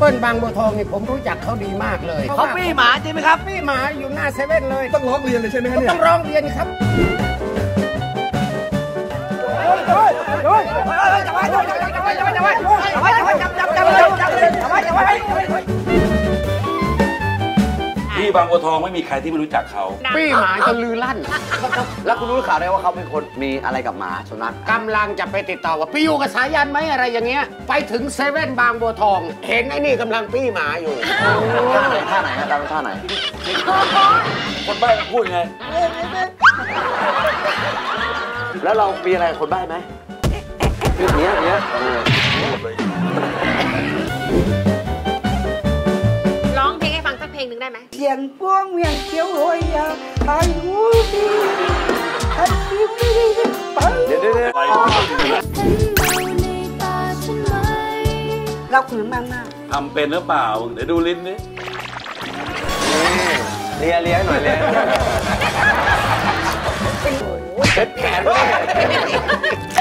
ปิ้ลบางบัวทองนี่ผมรู้จักเขาดีมากเลยเขาปี้หมาจริงไหมครับปี้หมาอยู่หน้าเซเว่นเลยต้องร้องเรียนเลยใช่ไหมครับเนี่ยต้องร้องเรียนครับที่บางบัวทองไม่มีใครที่ไม่รู้จักเขาปี้หมาจนลือลั่นแล้วคุณรู้ข่าวได้ว่าเขาเป็นคนมีอะไรกับหมาสุนัขกำลังจะไปติดต่อว่าไปอยู่กับสายันไหมอะไรอย่างเงี้ยไปถึงเซเว่นบางบัวทองเห็นไอ้นี่กำลังปี้หมาอยู่ท่าไหนครับท่าไหนคนใบ้พูดไงแล้วเรามีอะไรคนใบ้ไหมเนี้ยร้องเพลงให้ฟังสักเพลงหนึ่งได้ไหมเสียงพวงเวียงเขียวโหยยาไอ้หูดีไอ้หูดีเดี๋ยวเราขืนมากทำเป็นหรือเปล่าเดี๋ยวดูลิ้นดิเลี้ยหน่อยเลี้ยเช็ดแขน